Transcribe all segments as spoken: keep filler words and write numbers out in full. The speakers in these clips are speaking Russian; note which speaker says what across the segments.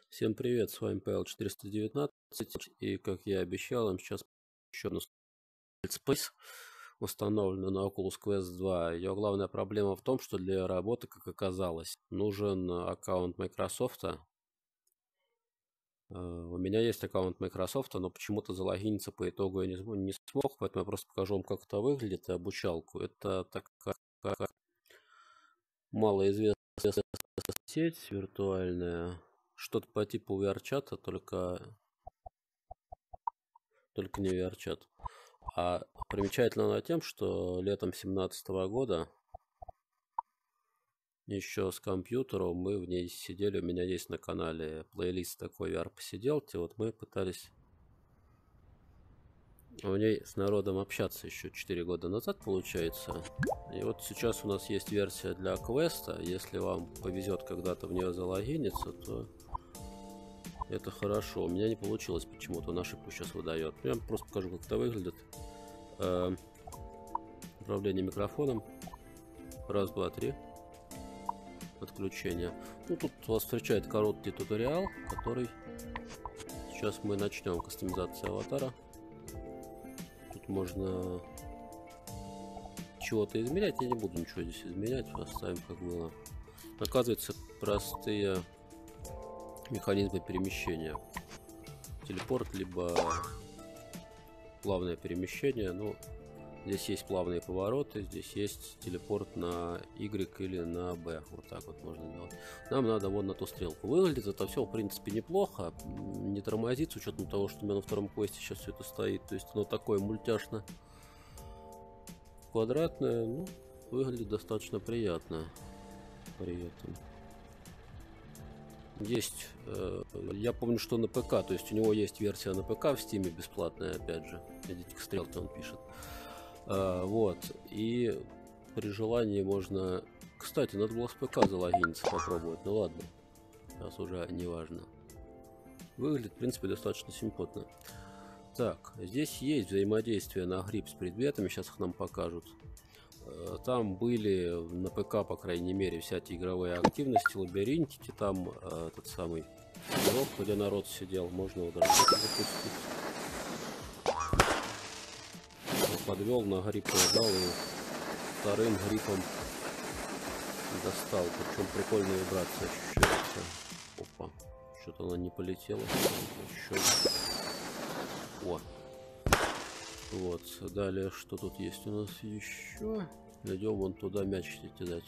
Speaker 1: Всем привет, с вами Павел четыреста девятнадцать, и как я обещал, вам сейчас еще одну Space установлена на Oculus Quest два. Ее главная проблема в том, что для работы, как оказалось, нужен аккаунт Microsoft. У меня есть аккаунт Microsoft, но почему-то залогиниться по итогу я не смог, не смог, поэтому я просто покажу вам, как это выглядит, и обучалку. Это такая малоизвестная сеть виртуальная, что-то по типу ви ар-чата, только, только не ви ар-чат. А примечательно она тем, что летом две тысячи семнадцатого года еще с компьютером мы в ней сидели, у меня есть на канале плейлист такой ви ар-посиделки, вот мы пытались в ней с народом общаться еще четыре года назад, получается. И вот сейчас у нас есть версия для квеста, если вам повезет когда-то в нее залогиниться, то это хорошо. У меня не получилось почему-то, он ошибку сейчас выдает. Я вам просто покажу, как это выглядит. Управление микрофоном. Раз, два, три. Подключение. Ну, тут вас встречает короткий туториал, который сейчас мы начнем. Кастомизация аватара. Тут можно чего-то изменять. Я не буду ничего здесь изменять. Оставим как было. Оказывается, простые механизмы перемещения. Телепорт, либо плавное перемещение. Ну, здесь есть плавные повороты, здесь есть телепорт на Y или на B. Вот так вот можно делать. Нам надо вот на ту стрелку. Выглядит это все, в принципе, неплохо. Не тормозит, с учетом того, что у меня на втором квесте сейчас все это стоит. То есть оно такое мультяшно квадратное. Ну, выглядит достаточно приятно при этом. Есть, э, я помню, что на ПК, то есть у него есть версия на ПК в Steam бесплатная, опять же. Видите, к стрелке он пишет. Uh, вот, и при желании можно... Кстати, надо было с ПК залогиниться, попробовать, ну ладно, сейчас уже не важно. Выглядит, в принципе, достаточно симпотно. Так, здесь есть взаимодействие на гриб с предметами, сейчас их нам покажут. Uh, там были на ПК, по крайней мере, всякие игровые активности, лабиринтики, там uh, этот самый урок, где народ сидел, можно его даже запустить. Подвел, на гриб дал и вторым гриппом достал. Причем прикольная вибрация ощущается. Опа, что-то она не полетела. Еще. О. Вот, далее что тут есть у нас еще? Идем вон туда мяч кидать.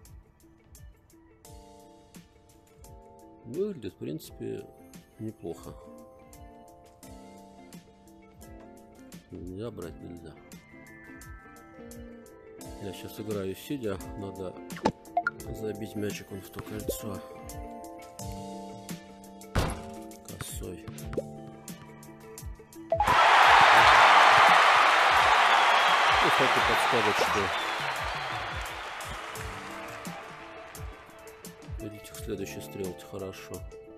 Speaker 1: Выглядит, в принципе, неплохо. Нельзя брать, нельзя. Я сейчас играю сидя, надо забить мячик он в то кольцо. Косой. И хочу подсказать, что видите, к следующей стрелке хорошо.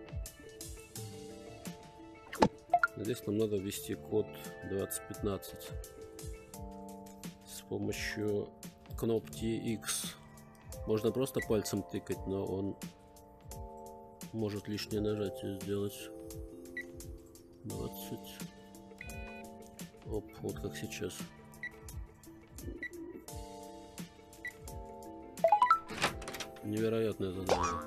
Speaker 1: Здесь нам надо ввести код двадцать пятнадцать с помощью кнопки X. Можно просто пальцем тыкать, но он может лишнее нажатие сделать. двадцать. Оп, вот как сейчас. Невероятное задание.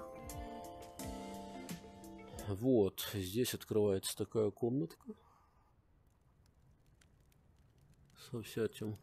Speaker 1: Вот, здесь открывается такая комнатка со всяким.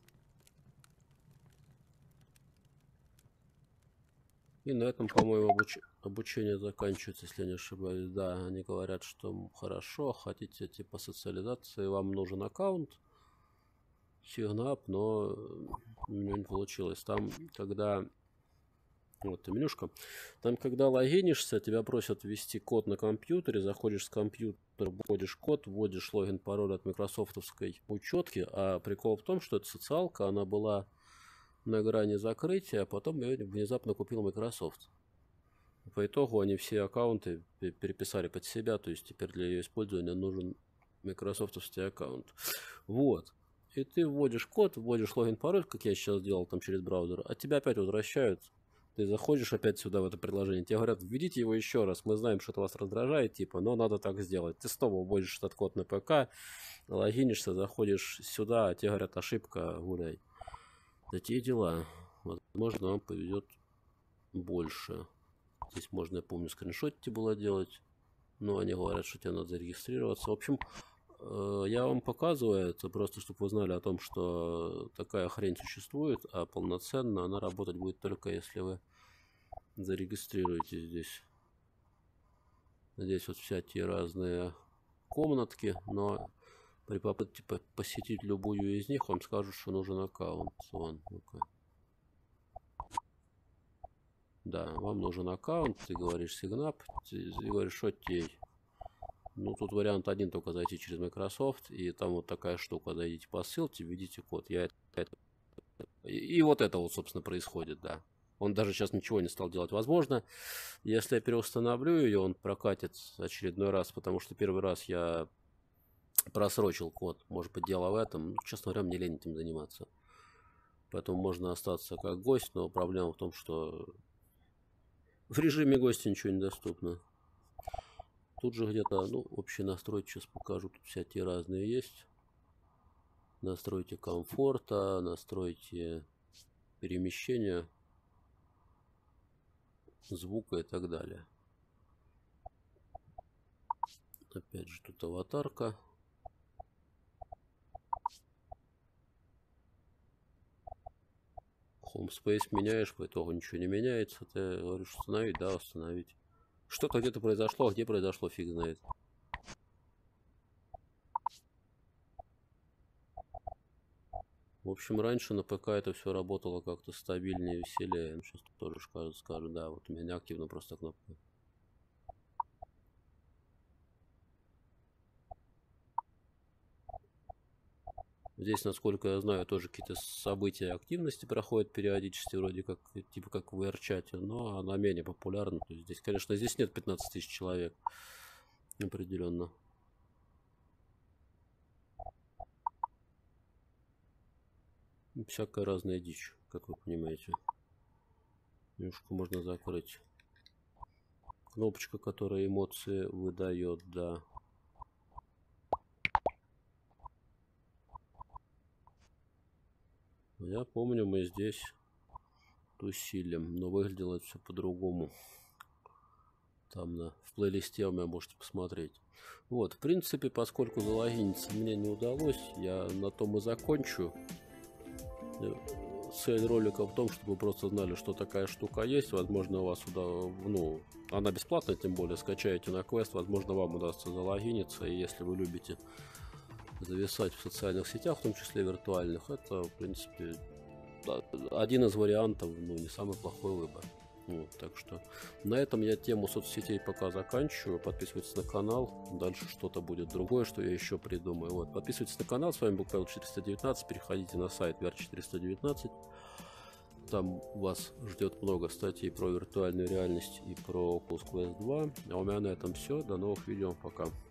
Speaker 1: И на этом, по-моему, обуч... обучение заканчивается, если я не ошибаюсь. Да, они говорят, что хорошо, хотите типа социализации, вам нужен аккаунт, сигнап, но у меня не получилось. Там, когда... Вот менюшка. Там, когда логинишься, тебя просят ввести код на компьютере, заходишь с компьютера, вводишь код, вводишь логин, пароль от микрософтовской учетки, а прикол в том, что эта социалка, она была на грани закрытия, а потом ее внезапно купил Microsoft. По итогу они все аккаунты переписали под себя, то есть теперь для ее использования нужен микрософтовский аккаунт. Вот. И ты вводишь код, вводишь логин, пароль, как я сейчас сделал там через браузер, а тебя опять возвращают. ты заходишь опять сюда в это приложение, тебе говорят, введите его еще раз, мы знаем, что это вас раздражает, типа, но надо так сделать. Ты снова вводишь этот код на ПК, логинишься, заходишь сюда, а тебе говорят, ошибка, гуляй. Такие дела. Возможно, вам повезет больше. Здесь можно, я помню, скриншотики было делать, но они говорят, что тебе надо зарегистрироваться. В общем, я вам показываю это просто, чтобы вы знали о том, что такая хрень существует, а полноценно она работать будет только если вы зарегистрируетесь здесь. Здесь вот всякие разные комнатки, но при попытке посетить любую из них вам скажут, что нужен аккаунт. Вон, ну-ка. Да, вам нужен аккаунт, ты говоришь сигнап, ты говоришь окей. Ну, тут вариант один, только зайти через Microsoft, и там вот такая штука, зайдите по ссылке, введите код. Я это... и, и вот это вот, собственно, происходит, да. Он даже сейчас ничего не стал делать. Возможно, если я переустановлю ее, он прокатит очередной раз, потому что первый раз я просрочил код. Может быть, дело в этом. Ну, честно говоря, мне лень этим заниматься. Поэтому можно остаться как гость, но проблема в том, что в режиме гостя ничего не доступно. Тут же где-то, ну, общие настройки сейчас покажу. Тут всякие разные есть. Настройте комфорта, настройте перемещения, звука и так далее. Опять же, тут аватарка. Home Space меняешь, по итогу ничего не меняется. Ты говоришь установить, да, установить. Что-то где-то произошло, а где произошло, фиг знает. В общем, раньше на ПК это все работало как-то стабильнее, веселее. Сейчас тоже скажу, скажу, да, вот у меня активно просто кнопка. Здесь, насколько я знаю, тоже какие-то события активности проходят периодически, вроде как, типа как в ви ар-чате, но она менее популярна. То есть здесь, конечно, здесь нет пятнадцати тысяч человек. Определенно. Всякая разная дичь, как вы понимаете. Немножко можно закрыть. Кнопочка, которая эмоции выдает, да. Я помню, мы здесь тусили, но выглядело все по-другому. Там на, в плейлисте у меня можете посмотреть. Вот, в принципе, поскольку залогиниться мне не удалось, я на том и закончу. Цель ролика в том, чтобы вы просто знали, что такая штука есть. Возможно, у вас сюда, ну, она бесплатная, тем более, скачаете на квест. Возможно, вам удастся залогиниться. И если вы любите зависать в социальных сетях, в том числе виртуальных, это, в принципе, один из вариантов, ну, не самый плохой выбор. Вот, так что на этом я тему соцсетей пока заканчиваю. Подписывайтесь на канал, дальше что-то будет другое, что я еще придумаю. Вот, подписывайтесь на канал, с вами был Павел четыреста девятнадцать, переходите на сайт ви ар четыреста девятнадцать. Там вас ждет много статей про виртуальную реальность и про Oculus Quest два. А у меня на этом все. До новых видео. Пока.